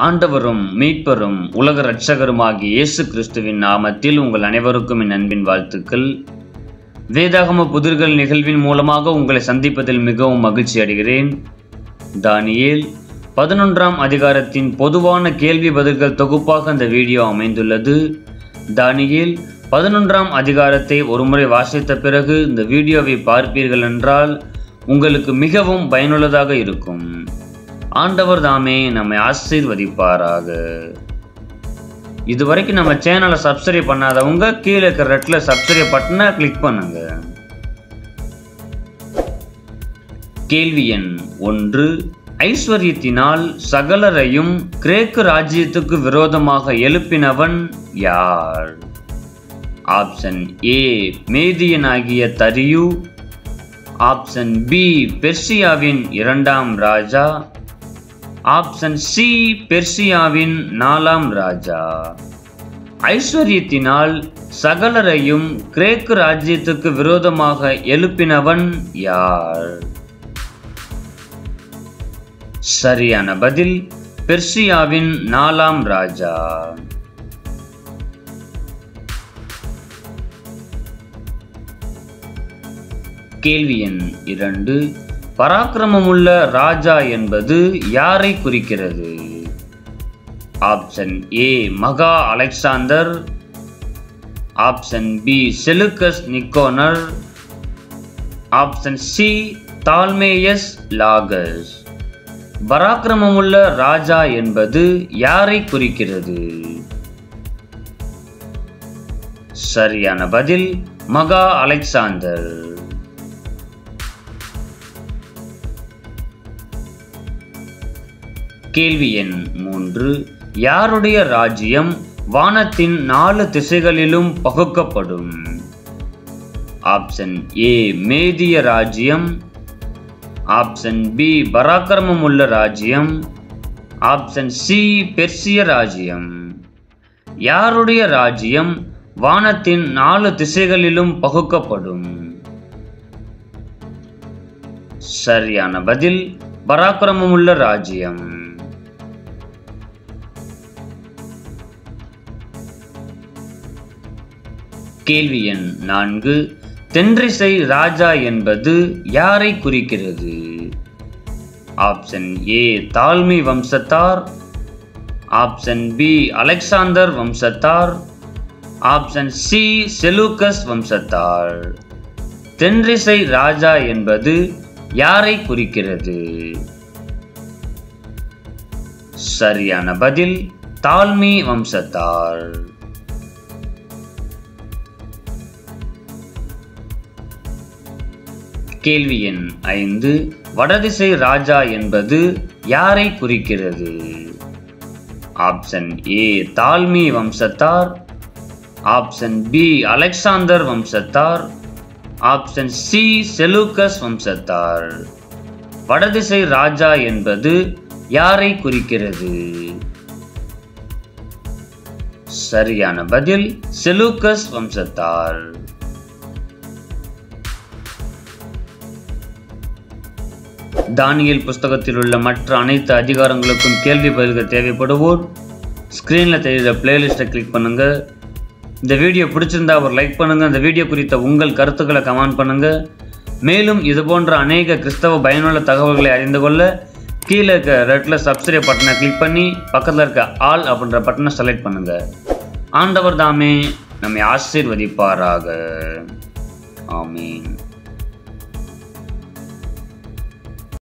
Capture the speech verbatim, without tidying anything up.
ஆண்டவரும் மீட்பரும் உலக இரட்சகருமாகிய இயேசு கிறிஸ்துவின் நாமத்தில் உங்கள் அனைவருக்கும் என் அன்பின் வாழ்த்துக்கள். வேதாகம புதிர்கள் நிகழ்வின் மூலமாக உங்களை சந்திப்பதில் மிகவும் மகிழ்ச்சி அடைகிறேன். தானியேல் பதினொன்றாம் அதிகாரத்தின் பொதுவான கேள்வி பதில்கள் தொகுப்பாக இந்த வீடியோ அமைந்துள்ளது. தானியேல் பதினொன்றாம் அதிகாரத்தை ஒருமுறை வாசித்த பிறகு இந்த வீடியோவை பார்ப்பீர்கள் என்றால் உங்களுக்கு மிகவும் பயனுள்ளதாக இருக்கும். ஆண்டவர் தாமே நம்மை ஆசீர்வதிப்பாராக. இதுவரைக்கும் நம்ம சேனலை சப்ஸ்கிரைப் பண்ணாதவங்க கீழே இருக்கிற ரெட்ல சப்ஸ்கிரைப் பட்டனை கிளிக் பண்ணுங்க. கேள்வி எண் ஒன்று. ஐஸ்வர்யத்தினால் சகலரையும் கிரேக்கு ராஜ்யத்துக்கு விரோதமாக எழுப்பினவன் யார்? ஆப்ஷன் ஏ மேதியனாகிய தரியு. ஆப்ஷன் பி பெர்சியாவின் இரண்டாம் ராஜா. ஆப்ஷன் சி பெர்சியாவின் நாலாம் ராஜா. ஐஸ்வர்யத்தினால் சகலரையும் கிரேக்கு ராஜ்யத்துக்கு விரோதமாக எழுப்பினவன் யார்? சரியான பதில் பெர்சியாவின் நாலாம் ராஜா. கேள்வி எண் இரண்டு. பராக்கிரமமுள்ள ராஜா என்பது யாரை குறிக்கிறது? ஆப்ஷன் ஏ மகா Alexander. Option B Seleucus Nicator. Option C Ptolemaeus Lagus. பராக்கிரமமுள்ள ராஜா என்பது யாரை குறிக்கிறது? சரியான பதில் மகா அலெக்சாந்தர். கேள்வி எண் மூன்று. யாருடைய ராஜ்யம் வானத்தின் நாலு திசைகளிலும் பகுக்கப்படும்? ஆப்ஷன் ஏ மேதிய ராஜ்யம். ஆப்ஷன் பி பராக்கிரமமுள்ள ராஜ்யம். ஆப்ஷன் சி பெர்சிய ராஜ்யம். யாருடைய ராஜ்யம் வானத்தின் நாலு திசைகளிலும் பகுக்கப்படும்? சரியான பதில் பராக்கிரமமுள்ள ராஜ்யம். கேள்வி எண் நான்கு. தென்றிசை ராஜா என்பது யாரை குறிக்கிறது? ஆப்ஷன் ஏ தால்மி வம்சத்தார். ஆப்ஷன் பி அலெக்சாந்தர் வம்சத்தார். ஆப்ஷன் சி செலூக்கஸ் வம்சத்தார். தென்றிசை ராஜா என்பது யாரை குறிக்கிறது? சரியான பதில் தால்மி வம்சத்தார். கேள்வி எண் ஐந்து. வடதிசை ராஜா என்பது யாரை குறிக்கிறது? ஆப்ஷன் ஏ தால்மி வம்சத்தார். ஆப்ஷன் பி அலெக்சாந்தர் வம்சத்தார். ஆப்ஷன் சி செலூக்கஸ் வம்சத்தார். வடதிசை ராஜா என்பது யாரை குறிக்கிறது? சரியான பதில் செலூக்கஸ் வம்சத்தார். தானியேல் புஸ்தகத்தில் உள்ள மற்ற அனைத்து அதிகாரங்களுக்கும் கேள்வி பதில்கள் தேவைப்படுவோர் ஸ்கிரீனில் தெரிகிற பிளேலிஸ்ட்டை கிளிக் பண்ணுங்க. இந்த வீடியோ பிடிச்சிருந்தா ஒரு லைக் பண்ணுங்க. இந்த வீடியோ குறித்த உங்கள் கருத்துக்களை கமெண்ட் பண்ணுங்க. மேலும் இது போன்ற அநேக கிறிஸ்தவ பயனுள்ள தகவல்களை அறிந்து கொள்ள கீழே இருக்க ரெட்ல சப்ஸ்கிரைப் பட்டனை கிளிக் பண்ணி பக்கத்தில் இருக்க ஆல் அப்படின்ற பட்டனை செலக்ட் பண்ணுங்க. ஆண்டவர் தாமே நம்மை ஆசீர்வதிப்பாராக. ஆமீன்.